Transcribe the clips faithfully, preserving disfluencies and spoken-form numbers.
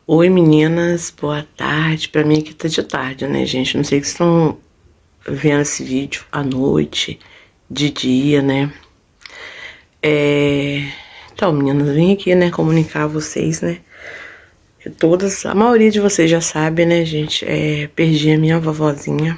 Oi meninas, boa tarde. Pra mim aqui tá de tarde, né, gente? Não sei se estão vendo esse vídeo à noite, de dia, né? É... Então, meninas, vim aqui, né, comunicar a vocês, né? Todas, a maioria de vocês já sabe, né, gente? É, perdi a minha vovozinha.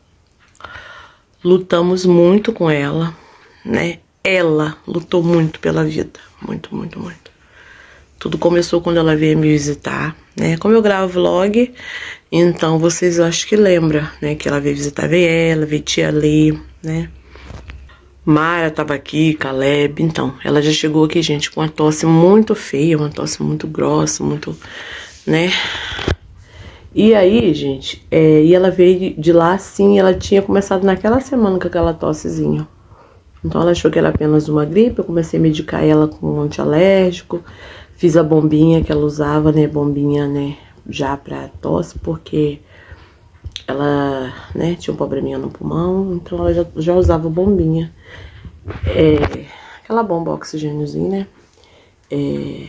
Lutamos muito com ela, né? Ela lutou muito pela vida, muito, muito, muito. Tudo começou quando ela veio me visitar, né? Como eu gravo vlog, então vocês acho que lembram, né? Que ela veio visitar, veio ela, veio tia Lê, né? Mara tava aqui, Caleb, então. Ela já chegou aqui, gente, com uma tosse muito feia, uma tosse muito grossa, muito, né? E aí, gente, é, e ela veio de lá, assim, ela tinha começado naquela semana com aquela tossezinha. Então ela achou que era apenas uma gripe, eu comecei a medicar ela com um antialérgico. Fiz a bombinha que ela usava, né, bombinha, né, já pra tosse, porque ela, né, tinha um probleminha no pulmão, então ela já, já usava bombinha. É, aquela bomba oxigêniozinha, né, é,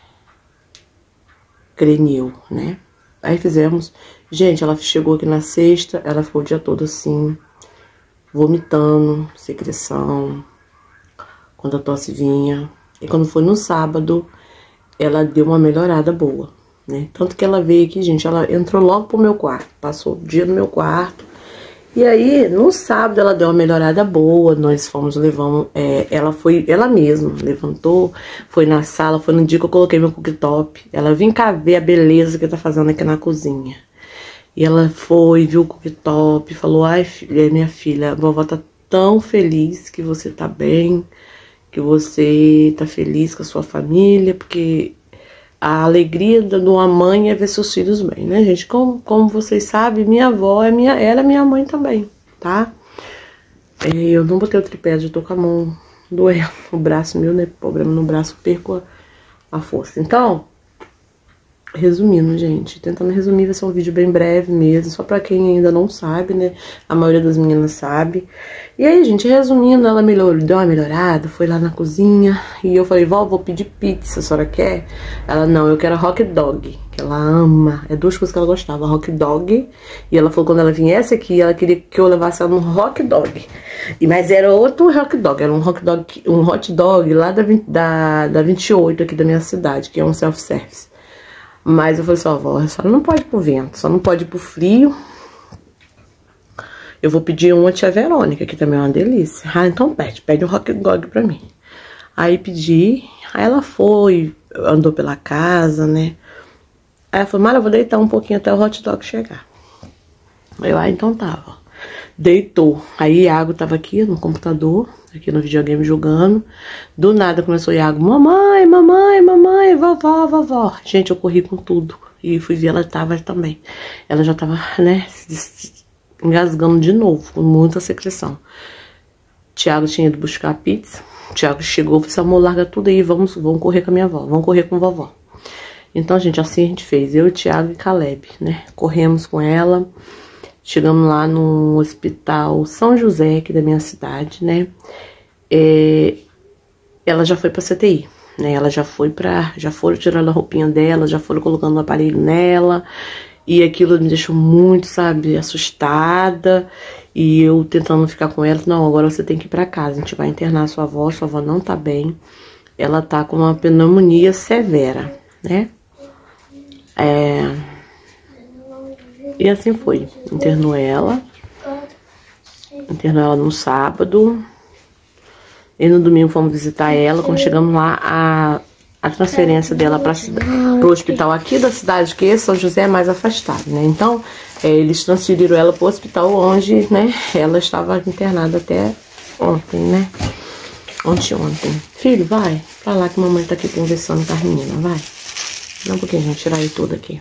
Crenil, né. Aí fizemos, gente, ela chegou aqui na sexta, ela ficou o dia todo assim, vomitando, secreção, quando a tosse vinha. E quando foi no sábado, ela deu uma melhorada boa, né? Tanto que ela veio aqui, gente, ela entrou logo pro meu quarto, passou o dia no meu quarto. E aí, no sábado, ela deu uma melhorada boa, nós fomos, levamos, é, ela foi, ela mesma levantou, foi na sala, foi no dia que eu coloquei meu cooktop. Ela vem cá ver a beleza que tá fazendo aqui na cozinha. E ela foi, viu o cooktop, falou, ai, filha, minha filha, a vovó tá tão feliz que você tá bem, que você tá feliz com a sua família, porque a alegria de uma mãe é ver seus filhos bem, né, gente? Como, como vocês sabem, minha avó é minha, era minha mãe também, tá? Eu não botei o tripé, eu tô com a mão doendo, o braço meu, né, problema no braço, perco a, a força. Então, resumindo, gente, tentando resumir, vai ser um vídeo bem breve mesmo, só pra quem ainda não sabe, né, a maioria das meninas sabe. E aí, gente, resumindo, ela melhorou, deu uma melhorada, foi lá na cozinha, e eu falei, vó, vou pedir pizza, a senhora quer? Ela, não, eu quero hot dog, que ela ama, é duas coisas que ela gostava, hot dog, e ela falou que quando ela viesse aqui, ela queria que eu levasse ela num hot dog, e, mas era outro hot dog, era um hot dog, um hot dog lá da, da, da vinte e oito aqui da minha cidade, que é um self-service. Mas eu falei assim, ó, vó, só não pode ir pro vento, só não pode ir pro frio. Eu vou pedir uma tia Verônica, que também é uma delícia. Ah, então pede, pede um hot dog pra mim. Aí pedi, aí ela foi, andou pela casa, né? Aí ela falou, Mara, eu vou deitar um pouquinho até o hot dog chegar. Eu, ah, então tá, ó. Deitou. Aí Iago tava aqui no computador, aqui no videogame jogando. Do nada começou o Iago, mamãe, mamãe, mamãe, vovó, vovó. Gente, eu corri com tudo. E fui ver, ela tava também. Ela já tava, né, engasgando de novo, com muita secreção. Tiago tinha ido buscar a pizza. Tiago chegou, falou assim, amor, larga tudo aí, vamos, vamos correr com a minha avó, vamos correr com a vovó. Então, gente, assim a gente fez. Eu, Tiago e Caleb, né, corremos com ela. Chegamos lá no hospital São José, aqui da minha cidade, né? É, ela já foi pra C T I, né? Ela já foi pra... Já foram tirando a roupinha dela, já foram colocando um aparelho nela. E aquilo me deixou muito, sabe, assustada. E eu tentando ficar com ela, não, agora você tem que ir pra casa. A gente vai internar a sua avó, sua avó não tá bem. Ela tá com uma pneumonia severa, né? É... E assim foi, internou ela, internou ela no sábado, e no domingo fomos visitar ela. Quando chegamos lá, a, a transferência dela para o hospital aqui da cidade, que esse São José é mais afastado, né? Então, é, eles transferiram ela para o hospital onde, né, ela estava internada até ontem, né? Ontem, ontem. Filho, vai, pra lá que mamãe tá aqui conversando com as meninas, vai. Não, porque a gente tirar aí tudo aqui.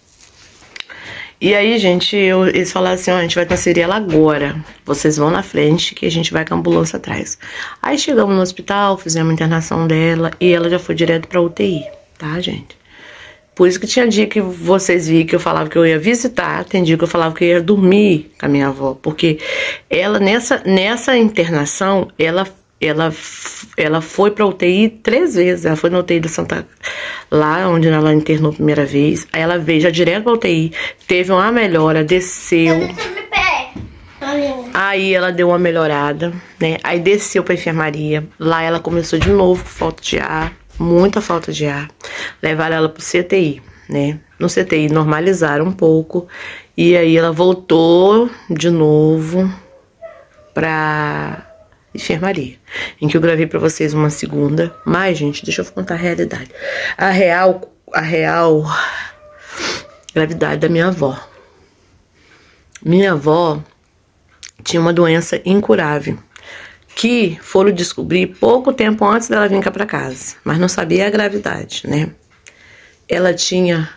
E aí, gente, eu, eles falaram assim, ó, a gente vai transferir ela agora. Vocês vão na frente que a gente vai com a ambulância atrás. Aí chegamos no hospital, fizemos a internação dela e ela já foi direto pra U T I, tá, gente? Por isso que tinha dia que vocês viram que eu falava que eu ia visitar, tem dia que eu falava que eu ia dormir com a minha avó. Porque ela, nessa, nessa internação, ela ela, ela foi pra U T I três vezes. Ela foi na U T I da Santa... Lá onde ela internou a primeira vez. Aí ela veio já direto pra U T I. Teve uma melhora, desceu. Aí ela deu uma melhorada, né? Aí desceu pra enfermaria. Lá ela começou de novo com falta de ar. Muita falta de ar. Levaram ela pro C T I, né? No C T I normalizaram um pouco. E aí ela voltou de novo pra enfermaria, em que eu gravei pra vocês uma segunda. Mas, gente, deixa eu contar a realidade. A real, a real gravidade da minha avó. Minha avó tinha uma doença incurável, que foram descobrir pouco tempo antes dela vir cá pra casa, mas não sabia a gravidade, né? Ela tinha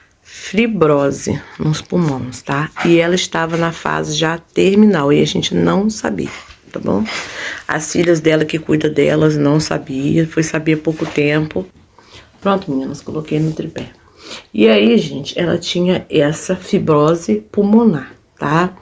fibrose nos pulmões, tá? E ela estava na fase já terminal, e a gente não sabia, tá bom? As filhas dela que cuida delas não sabia, foi saber há pouco tempo. Pronto, meninas, coloquei no tripé. E aí, gente, ela tinha essa fibrose pulmonar, tá?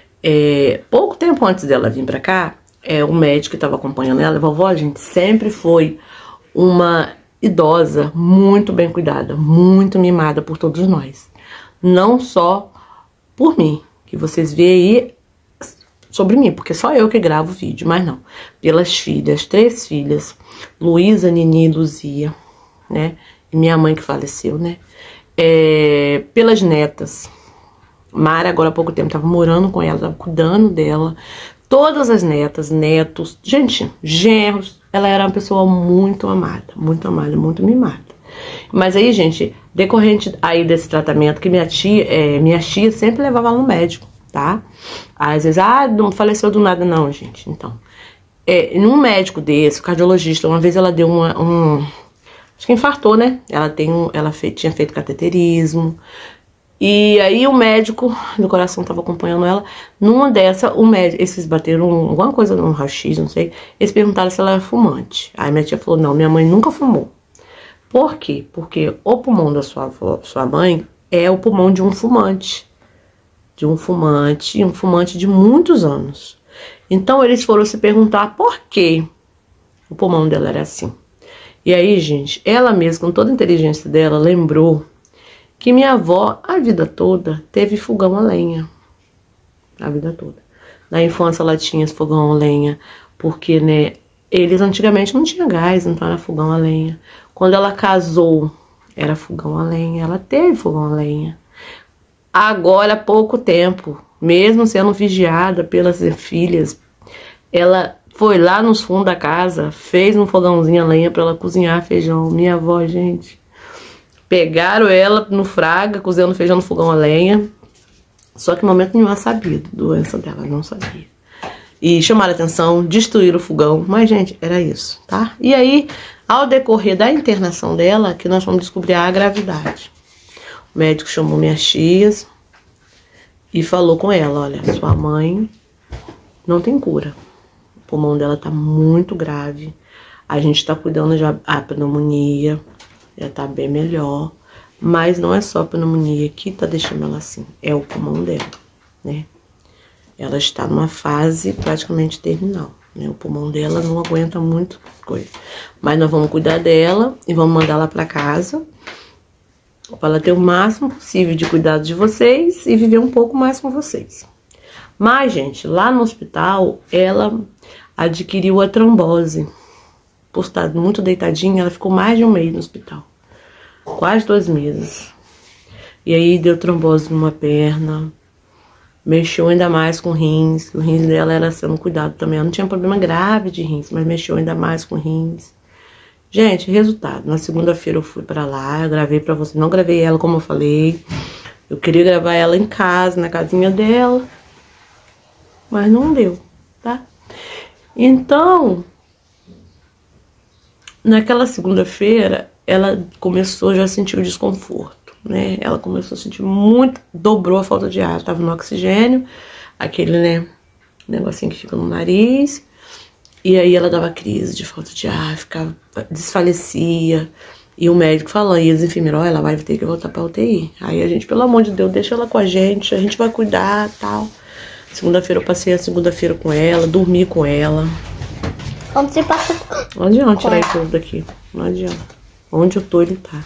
É, pouco tempo antes dela vir pra cá, é, o médico que estava acompanhando ela, a vovó, gente, sempre foi uma idosa muito bem cuidada, muito mimada por todos nós. Não só por mim, que vocês veem aí sobre mim, porque só eu que gravo vídeo, mas não. Pelas filhas, três filhas, Luísa, Nini e Luzia, né? E minha mãe que faleceu, né? É, pelas netas. Mara, agora há pouco tempo, tava morando com ela, tava cuidando dela. Todas as netas, netos, gente, genros. Ela era uma pessoa muito amada, muito amada, muito mimada. Mas aí, gente, decorrente aí desse tratamento, que minha tia, é, minha tia sempre levava ela no médico, tá? Às vezes, ah, não faleceu do nada, não, gente. Então, é, num médico desse, cardiologista, uma vez ela deu uma, um... Acho que infartou, né? Ela, tem um, ela fe, tinha feito cateterismo. E aí o médico do coração tava acompanhando ela. Numa dessa, o médico, esses bateram alguma coisa no raio-x, não sei. Eles perguntaram se ela era fumante. Aí minha tia falou, não, minha mãe nunca fumou. Por quê? Porque o pulmão da sua avó, sua mãe, é o pulmão de um fumante. De um fumante, um fumante de muitos anos. Então eles foram se perguntar por que o pulmão dela era assim. E aí, gente, ela mesma, com toda a inteligência dela, lembrou que minha avó, a vida toda, teve fogão a lenha. A vida toda. Na infância ela tinha esse fogão a lenha, porque, né, eles antigamente não tinham gás, então era fogão a lenha. Quando ela casou, era fogão a lenha, ela teve fogão a lenha. Agora, há pouco tempo, mesmo sendo vigiada pelas filhas, ela foi lá nos fundos da casa, fez um fogãozinho a lenha pra ela cozinhar feijão. Minha avó, gente... Pegaram ela no fraga, cozinhando feijão no fogão a lenha. Só que no momento nenhum ela sabia da doença dela, não sabia. E chamaram a atenção, destruíram o fogão. Mas, gente, era isso, tá? E aí, ao decorrer da internação dela, que nós vamos descobrir a gravidade. O médico chamou minhas tias e falou com ela, olha, sua mãe não tem cura. O pulmão dela tá muito grave. A gente tá cuidando já da pneumonia. Já tá bem melhor, mas não é só a pneumonia que tá deixando ela assim, é o pulmão dela, né? Ela está numa fase praticamente terminal, né? O pulmão dela não aguenta muito coisa. Mas nós vamos cuidar dela e vamos mandar ela pra casa, para ela ter o máximo possível de cuidado de vocês e viver um pouco mais com vocês. Mas, gente, lá no hospital, ela adquiriu a trombose. Por estar muito deitadinha, ela ficou mais de um mês no hospital. Quase dois meses. E aí deu trombose numa perna. Mexeu ainda mais com rins. O rins dela era sendo cuidado também. Ela não tinha problema grave de rins, mas mexeu ainda mais com rins. Gente, resultado. Na segunda-feira eu fui pra lá, eu gravei pra vocês. Não gravei ela como eu falei. Eu queria gravar ela em casa, na casinha dela. Mas não deu, tá? Então... Naquela segunda-feira, ela começou já a sentir o desconforto, né? Ela começou a sentir muito, dobrou a falta de ar. Tava no oxigênio, aquele, né, negocinho que fica no nariz. E aí ela dava crise de falta de ar, ficava, desfalecia. E o médico falando, e os enfermeiros, ó, ela vai ter que voltar pra U T I. Aí a gente, pelo amor de Deus, deixa ela com a gente, a gente vai cuidar e tal. Segunda-feira eu passei a segunda-feira com ela, dormi com ela. Onde você passa... Não adianta tirar ele todo daqui. Não adianta. Onde eu tô, ele tá.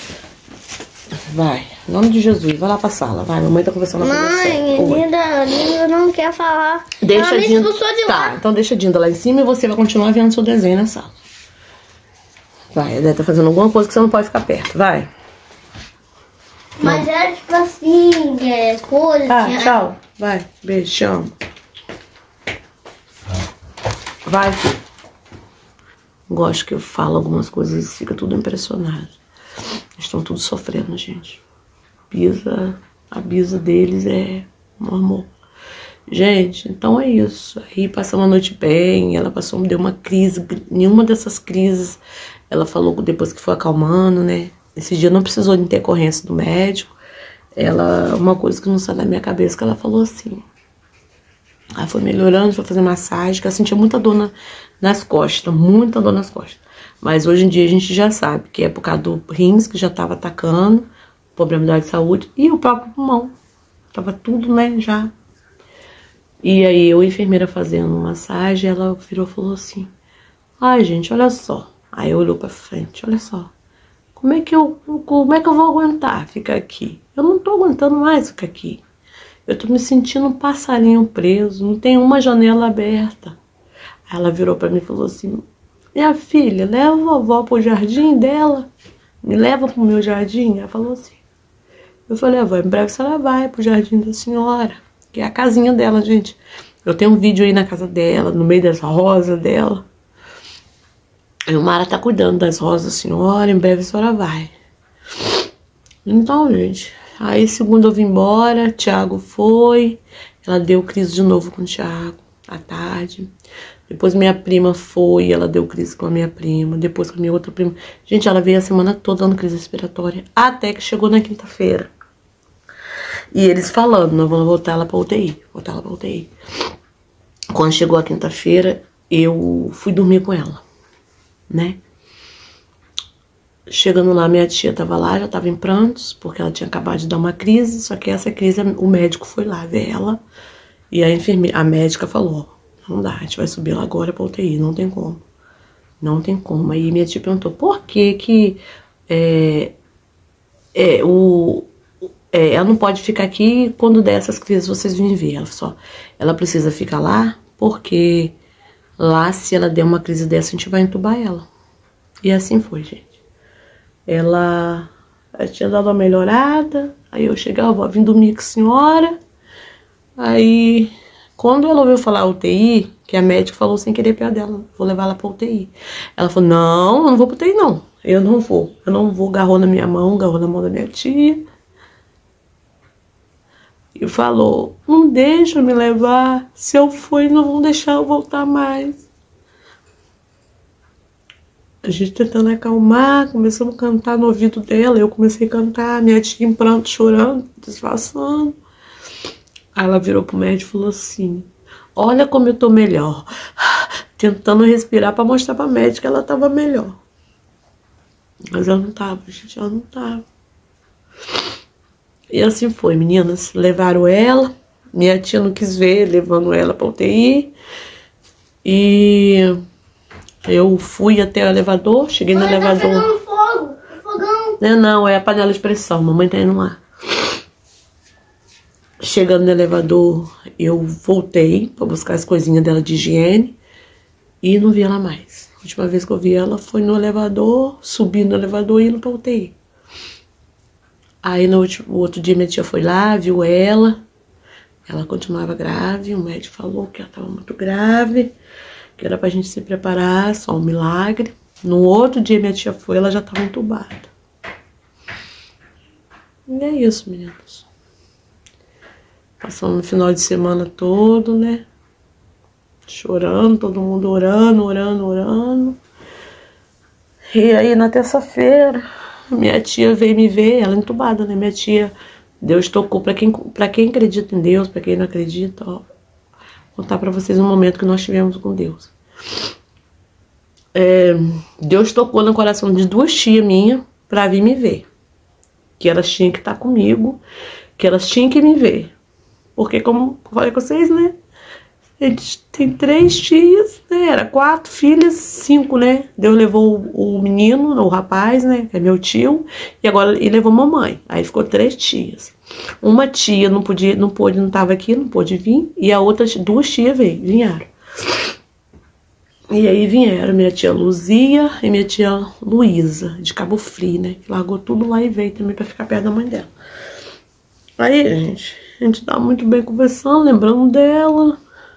Vai. Em nome de Jesus. Vai lá pra sala. Vai, mamãe tá conversando com você. Mãe, Dinda, Dinda não quer falar. Deixa a Dinda... de Tá, lá. então deixa a Dinda lá em cima e você vai continuar vendo seu desenho na sala. Vai, ela deve tá fazendo alguma coisa que você não pode ficar perto. Vai. Mas é tipo assim, é coisa. Tá, assim, tchau. Vai, beijo, te amo. Vai, filho. Gosto que eu falo algumas coisas e fica tudo impressionado. Eles estão tudo sofrendo, gente. Bisa, a bisa deles é um amor. Gente, então é isso. Aí passamos a noite bem, ela passou, deu uma crise, nenhuma dessas crises, ela falou depois que foi acalmando, né? Esse dia não precisou de intercorrência do médico. Ela, uma coisa que não sai da minha cabeça, que ela falou assim. Ela foi melhorando, foi fazer massagem, que ela sentia muita dor na, nas costas, muita dor nas costas. Mas hoje em dia a gente já sabe que é por causa do rins, que já estava atacando, problema de saúde, e o próprio pulmão. Tava tudo, né, já. E aí eu, a enfermeira fazendo massagem, ela virou e falou assim, ai gente, olha só. Aí olhou pra frente, olha só. Como é que eu, como é que eu vou aguentar ficar aqui? Eu não tô aguentando mais ficar aqui. Eu tô me sentindo um passarinho preso, não tem uma janela aberta. Aí ela virou pra mim e falou assim, minha filha, leva a vovó pro jardim dela, me leva pro meu jardim. Ela falou assim. Eu falei, avó, em breve a senhora vai pro jardim da senhora, que é a casinha dela, gente. Eu tenho um vídeo aí na casa dela, no meio das rosas dela. E o Mara tá cuidando das rosas da senhora, em breve a senhora vai. Então, gente, aí segunda eu vim embora, Thiago foi, ela deu crise de novo com o Thiago, à tarde. Depois minha prima foi, ela deu crise com a minha prima, depois com a minha outra prima. Gente, ela veio a semana toda dando crise respiratória, até que chegou na quinta-feira. E eles falando, nós vamos voltar ela pra U T I, voltar ela pra U T I. Quando chegou a quinta-feira, eu fui dormir com ela, né? Chegando lá, minha tia tava lá, já tava em prantos, porque ela tinha acabado de dar uma crise, só que essa crise, o médico foi lá ver ela, e a enfermeira, a médica falou, não dá, a gente vai subir ela agora pra U T I, não tem como, não tem como. Aí minha tia perguntou, por que que é, é, o, é, ela não pode ficar aqui, quando der essas crises vocês vêm ver. Ela só, ela precisa ficar lá, porque lá, se ela der uma crise dessa, a gente vai entubar ela. E assim foi, gente. Ela, ela tinha dado uma melhorada, aí eu chegava, vim dormir com a senhora. Aí, quando ela ouviu falar U T I, que a médica falou sem querer perto dela, vou levar ela pra U T I. Ela falou, não, eu não vou pra U T I não, eu não vou, eu não vou, agarrou na minha mão, agarrou na mão da minha tia. E falou, não deixa eu me levar, se eu for, não vão deixar eu voltar mais. A gente tentando acalmar, começamos a cantar no ouvido dela, eu comecei a cantar, minha tia em pranto, chorando, disfarçando. Aí ela virou pro médico e falou assim, olha como eu tô melhor. Tentando respirar pra mostrar pra médica que ela tava melhor. Mas ela não tava, gente, ela não tava. E assim foi, meninas, levaram ela, minha tia não quis ver, levando ela pra U T I. E eu fui até o elevador, cheguei no elevador. Tá pegando fogo, fogão. Não, não, é a panela de pressão, mamãe tá indo lá. Chegando no elevador, eu voltei pra buscar as coisinhas dela de higiene e não vi ela mais. A última vez que eu vi ela foi no elevador, subindo no elevador e indo pra U T I. Aí no último, outro dia minha tia foi lá, viu ela, ela continuava grave, o médico falou que ela estava muito grave, que era pra gente se preparar, só um milagre. No outro dia minha tia foi, ela já estava entubada. E é isso, meninas. Passamos o final de semana todo, né? Chorando, todo mundo orando, orando, orando. E aí na terça-feira, minha tia veio me ver, ela entubada, né? Minha tia, Deus tocou, pra quem, pra quem acredita em Deus, pra quem não acredita, ó. Vou contar pra vocês um momento que nós tivemos com Deus. É, Deus tocou no coração de duas tias minhas pra vir me ver. Que elas tinham que estar comigo, que elas tinham que me ver. Porque, como eu falei com vocês, né? Eles têm três tias, né? Era quatro filhas, cinco, né? Deus levou o, o menino, o rapaz, né? Que é meu tio. E agora ele levou a mamãe. Aí ficou três tias. Uma tia não podia, não pôde, não estava aqui, não pôde vir. E a outra, duas tias veio, vieram. E aí vieram minha tia Luzia e minha tia Luísa, de Cabo Frio, né? Que largou tudo lá e veio também pra ficar perto da mãe dela. Aí, gente, a gente tá muito bem conversando, lembrando dela.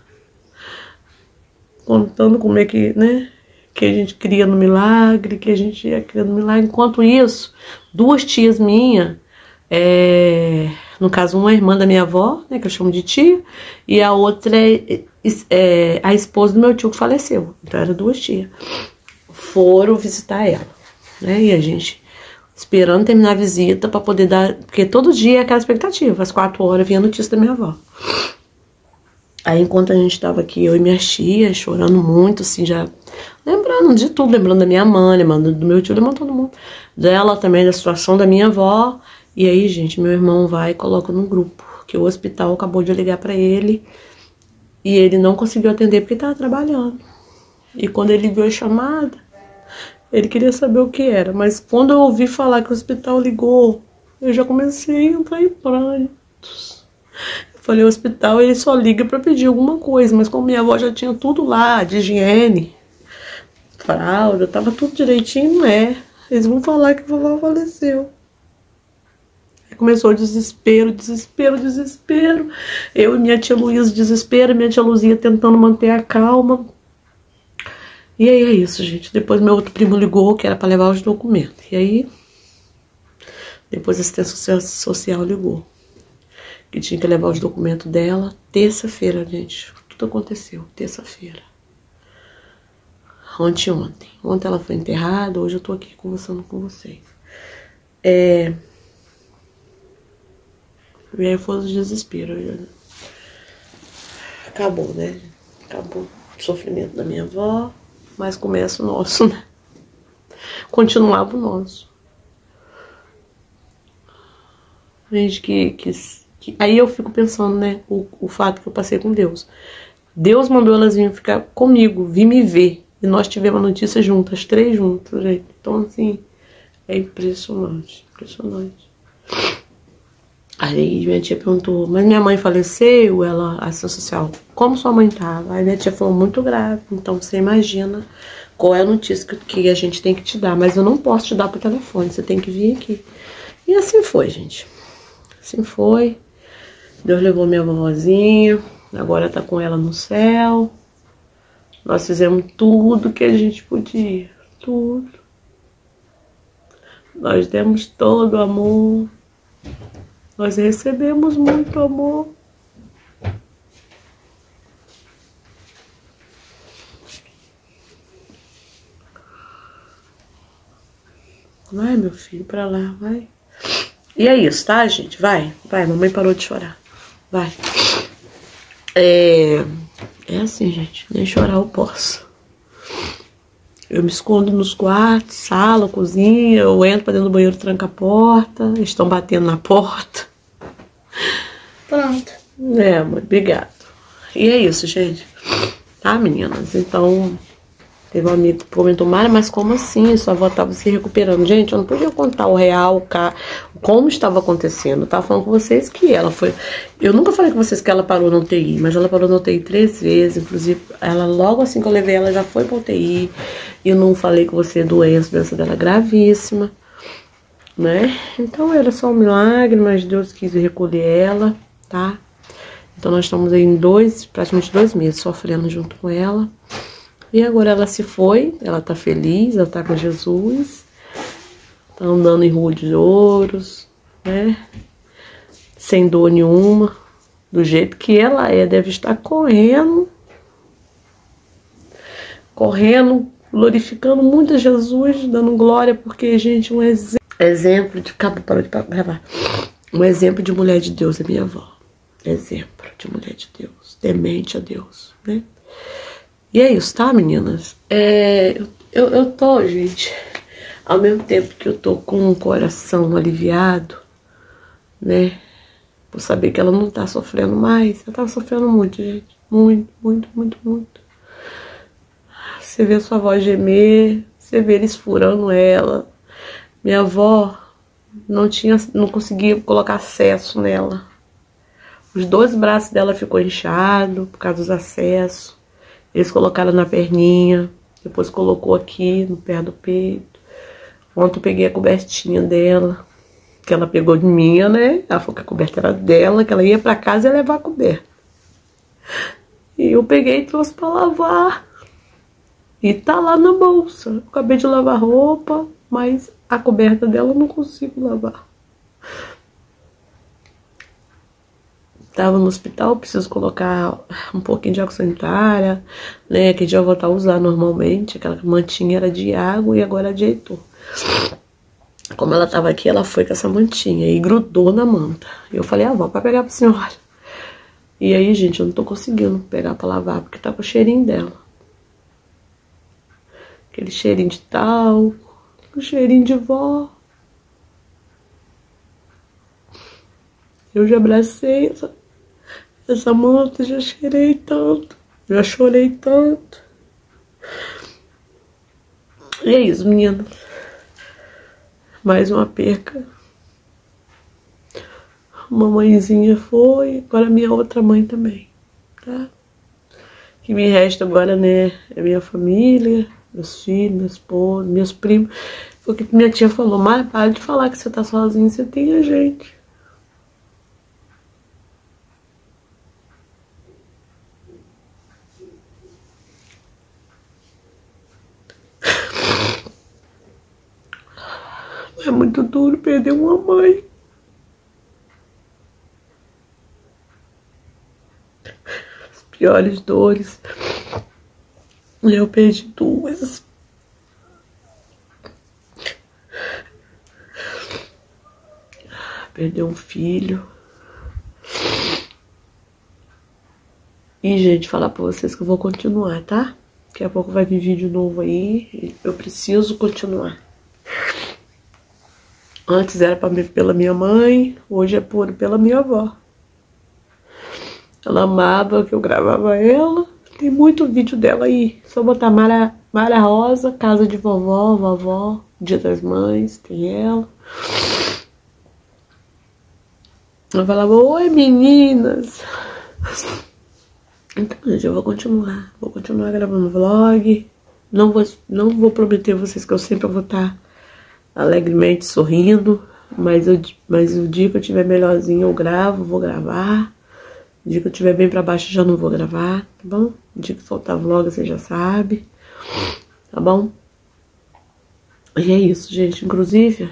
Contando como é que, né, que a gente cria no milagre, que a gente ia criando no milagre. Enquanto isso, duas tias minhas, é, no caso, uma irmã da minha avó, né, que eu chamo de tia, e a outra é, é a esposa do meu tio que faleceu. Então, eram duas tias. Foram visitar ela, né, e a gente esperando terminar a visita para poder dar, porque todo dia é aquela expectativa, às quatro horas vinha a notícia da minha avó. Aí, enquanto a gente tava aqui, eu e minha tia, chorando muito, assim, já lembrando de tudo, lembrando da minha mãe, lembrando do meu tio, lembrando todo mundo. Dela também, da situação da minha avó. E aí, gente, meu irmão vai e coloca no grupo, que o hospital acabou de ligar pra ele e ele não conseguiu atender porque tava trabalhando. E quando ele viu a chamada, ele queria saber o que era. Mas quando eu ouvi falar que o hospital ligou, eu já comecei a entrar em prantos. Falei, o hospital ele só liga pra pedir alguma coisa, mas como minha avó já tinha tudo lá, de higiene, fralda, tava tudo direitinho, não é. Eles vão falar que a vovó faleceu. Aí começou o desespero, desespero, desespero. Eu e minha tia Luísa, desespero, minha tia Luzia tentando manter a calma. E aí é isso, gente. Depois meu outro primo ligou, que era pra levar os documentos. E aí, depois a assistência social ligou, que tinha que levar os documentos dela. Terça-feira, gente. Tudo aconteceu. Terça-feira. Ontem, ontem. Ontem ela foi enterrada. Hoje eu tô aqui conversando com vocês. É... E aí foi o desespero. Acabou, né? Acabou o sofrimento da minha avó. Mas começa o nosso, né? Continuava o nosso. Gente, que... que aí eu fico pensando, né, o, o fato que eu passei com Deus. Deus mandou elas virem ficar comigo, vir me ver. E nós tivemos a notícia juntas, as três juntas, gente. Então, assim, é impressionante, impressionante. Aí minha tia perguntou, mas minha mãe faleceu? Ela, a assistência social, como sua mãe tava? Aí minha tia falou, muito grave. Então você imagina qual é a notícia que, que a gente tem que te dar. Mas eu não posso te dar por telefone, você tem que vir aqui. E assim foi, gente. Assim foi. Deus levou minha vovozinha, agora tá com ela no céu. Nós fizemos tudo que a gente podia, tudo. Nós demos todo o amor. Nós recebemos muito amor. Vai, meu filho, pra lá, vai. E é isso, tá, gente? Vai, vai, mamãe parou de chorar. Vai. É, é assim, gente, nem chorar eu posso. Eu me escondo nos quartos, sala, cozinha, eu entro pra dentro do banheiro, tranco a porta, eles estão batendo na porta. Pronto. É, mãe, obrigado. E é isso, gente. Tá, meninas? Então, teve um amigo que comentou, Mara, mas como assim? Sua avó tava se recuperando. Gente, eu não podia contar o real, o ca... como estava acontecendo. Eu tava falando com vocês que ela foi... Eu nunca falei com vocês que ela parou na U T I, mas ela parou na U T I três vezes. Inclusive, ela logo assim que eu levei ela, já foi pra U T I. E eu não falei com você doença, a doença dela gravíssima, né? Então, era só um milagre, mas Deus quis recolher ela, tá? Então, nós estamos aí em dois, praticamente dois meses sofrendo junto com ela. E agora ela se foi, ela tá feliz, ela tá com Jesus, tá andando em rua de ouros, né? Sem dor nenhuma, do jeito que ela é, deve estar correndo, correndo, glorificando muito a Jesus, dando glória, porque, gente, um ex exemplo de cabo para de gravar, um exemplo de mulher de Deus é minha avó, exemplo de mulher de Deus, temente a Deus, né? E é isso, tá, meninas? É, eu, eu tô, gente, ao mesmo tempo que eu tô com o coração aliviado, né? Por saber que ela não tá sofrendo mais. Ela tava sofrendo muito, gente. Muito, muito, muito, muito. Você vê sua avó gemer, você vê eles furando ela. Minha avó não tinha, não conseguia colocar acesso nela. Os dois braços dela ficou inchado por causa dos acessos. Eles colocaram na perninha, depois colocou aqui no pé do peito. Ontem eu peguei a cobertinha dela, que ela pegou de minha, né? Ela falou que a coberta era dela, que ela ia pra casa e ia levar a coberta. E eu peguei e trouxe pra lavar. E tá lá na bolsa. Eu acabei de lavar roupa, mas a coberta dela eu não consigo lavar. Tava no hospital, preciso colocar um pouquinho de água sanitária, né? Que a gente vai voltar a usar normalmente. Aquela mantinha era de água e agora ajeitou. Como ela tava aqui, ela foi com essa mantinha e grudou na manta. E eu falei, ah, vó, pra pegar pra senhora. E aí, gente, eu não tô conseguindo pegar pra lavar, porque tá com o cheirinho dela. Aquele cheirinho de talco, o cheirinho de vó. Eu já abracei essa, essa manta, já cheirei tanto, já chorei tanto. E é isso, menina. Mais uma perca. Mamãezinha foi, agora minha outra mãe também, tá? O que me resta agora, né, é minha família, meus filhos, meu esposo, meus primos. Foi o que minha tia falou, mas para de falar que você tá sozinho, você tem a gente. É muito duro perder uma mãe. As piores dores. Eu perdi duas. Perder um filho. E, gente, falar pra vocês que eu vou continuar, tá? Daqui a pouco vai vir vídeo novo aí. Eu preciso continuar. Antes era pra mim, pela minha mãe, hoje é por, pela minha avó. Ela amava que eu gravava ela. Tem muito vídeo dela aí. Só botar Mara, Mara Rosa, casa de vovó, vovó, Dia das Mães, tem ela. Ela falava, oi meninas. Então, gente, eu vou continuar. Vou continuar gravando vlog. Não vou, não vou prometer a vocês que eu sempre vou estar alegremente sorrindo, mas, eu, mas o dia que eu tiver melhorzinho eu gravo, vou gravar. O dia que eu tiver bem pra baixo eu já não vou gravar, tá bom? O dia que soltar vlog você já sabe, tá bom? E é isso, gente. Inclusive,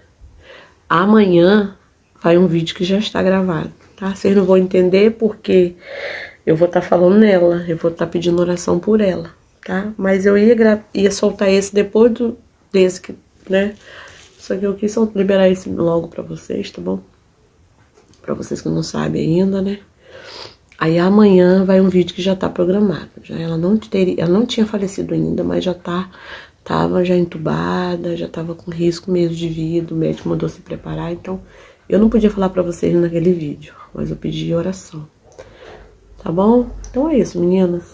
amanhã vai um vídeo que já está gravado, tá? Vocês não vão entender porque eu vou estar tá falando nela, eu vou estar tá pedindo oração por ela, tá? Mas eu ia, ia soltar esse depois do, desse que, né? Só que eu quis liberar esse logo pra vocês, tá bom? Pra vocês que não sabem ainda, né? Aí amanhã vai um vídeo que já tá programado. Já ela não teria, ela não tinha falecido ainda, mas já tá, tava já entubada, já tava com risco mesmo de vida, o médico mandou se preparar, então eu não podia falar pra vocês naquele vídeo, mas eu pedi oração. Tá bom? Então é isso, meninas.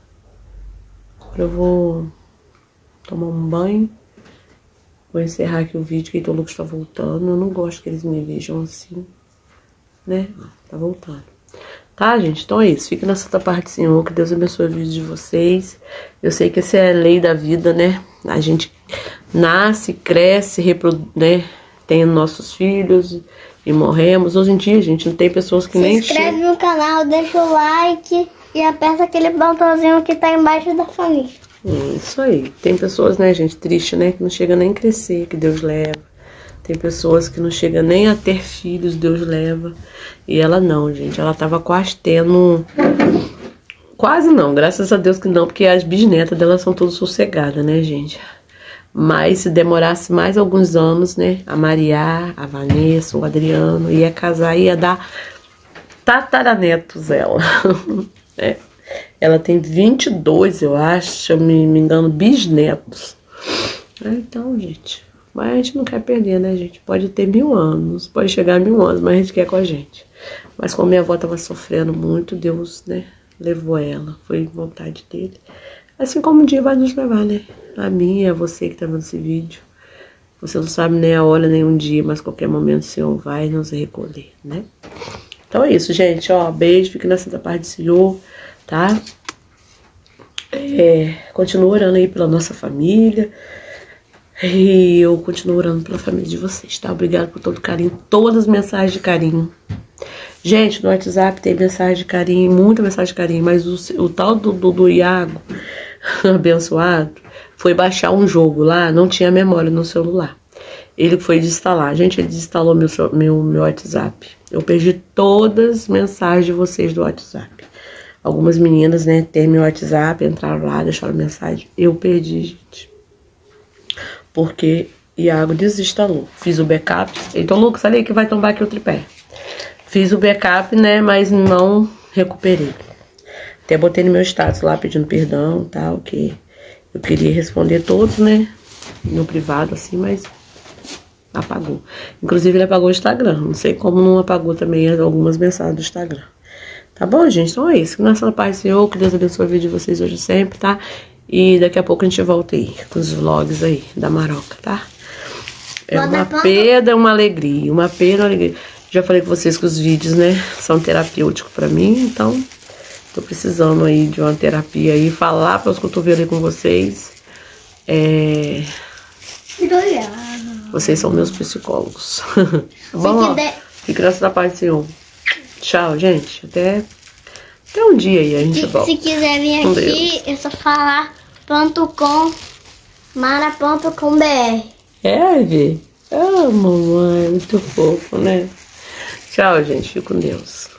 Agora eu vou tomar um banho. Vou encerrar aqui o vídeo, que o Lucas tá voltando. Eu não gosto que eles me vejam assim, né? Tá voltando. Tá, gente? Então é isso. Fica na Santa Paz do Senhor. Que Deus abençoe o vídeo de vocês. Eu sei que essa é a lei da vida, né? A gente nasce, cresce, reproduz, né? Tem nossos filhos e morremos. Hoje em dia, gente, não tem pessoas que Se nem... Se inscreve no canal, deixa o like e aperta aquele botãozinho que tá embaixo da família. Isso aí. Tem pessoas, né, gente, triste, né? Que não chega nem a crescer, que Deus leva. Tem pessoas que não chegam nem a ter filhos, Deus leva. E ela não, gente. Ela tava quase tendo... Quase não, graças a Deus que não, porque as bisnetas dela são todas sossegadas, né, gente? Mas se demorasse mais alguns anos, né, a Maria, a Vanessa, o Adriano, ia casar, ia dar tataranetos ela. É. Ela tem vinte e dois, eu acho, se eu me, me engano, bisnetos. Então, gente... Mas a gente não quer perder, né, gente? Pode ter mil anos, pode chegar a mil anos, mas a gente quer com a gente. Mas como minha avó tava sofrendo muito, Deus, né, levou ela, foi vontade dele. Assim como um dia vai nos levar, né? A mim, a você que tá vendo esse vídeo. Você não sabe nem a hora, nem um dia, mas qualquer momento o Senhor vai nos recolher, né? Então é isso, gente, ó, beijo, fique na santa paz do Senhor, tá? É, continuo orando aí pela nossa família. E eu continuo orando pela família de vocês, tá? Obrigado por todo o carinho, todas as mensagens de carinho. Gente, no WhatsApp tem mensagem de carinho, muita mensagem de carinho, mas o, o tal do, do, do Iago, abençoado, foi baixar um jogo lá, não tinha memória no celular. Ele foi desinstalar. Gente, ele desinstalou meu, meu, meu WhatsApp. Eu perdi todas as mensagens de vocês do WhatsApp. Algumas meninas, né, têm meu WhatsApp, entraram lá, deixaram mensagem. Eu perdi, gente. Porque Iago desinstalou. Fiz o backup. Então, Lucas, olha aí que vai tombar aqui o tripé. Fiz o backup, né, mas não recuperei. Até botei no meu status lá pedindo perdão e tal, que eu queria responder todos, né, no privado, assim, mas apagou. Inclusive, ele apagou o Instagram. Não sei como não apagou também algumas mensagens do Instagram. Tá bom, gente? Então é isso. Que nossa paz do Senhor, que Deus abençoe a vida de vocês hoje e sempre, tá? E daqui a pouco a gente volta aí com os vlogs aí da Maroca, tá? É uma perda, uma alegria. Uma perda, uma alegria. Já falei com vocês que os vídeos, né, são terapêuticos pra mim, então tô precisando aí de uma terapia aí, falar pelos cotovelos aí com vocês. É... Vocês são meus psicólogos. Vamos lá. Fique na paz do Senhor. Tchau, gente. Até, até um dia aí a gente se, volta. Se quiser vir aqui, é só falar ponto com, mara ponto com br. É, Vi? Ah, mamãe, muito fofo, né? Tchau, gente. Fique com Deus.